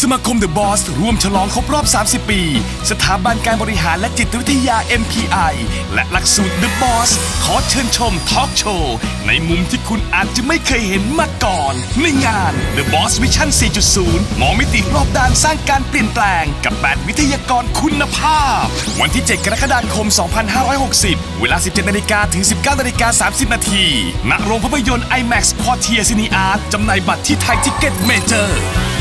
มาคม The Boss ร่วมฉลองครบรอบ 30 ปี สถาบันการบริหารและจิตวิทยา MPI และหลักสูตร The Boss ขอเชิญชมทอล์กโชว์ในมุมที่คุณอาจจะไม่เคยเห็นมาก่อนในงาน The Boss Vision 4.0 มองมิติรอบด้านสร้างการเปลี่ยนแปลงกับ8วิทยากรคุณภาพวันที่ 7 กรกฎาคม 2560 เวลา 17 นาฬิกาถึง 19 นาฬิกา 30 นาทีณโรงภาพยนตร์ IMAX Portier Cineart จำหน่ายบัตรที่ไทยทิกเก็ตเมเจอร์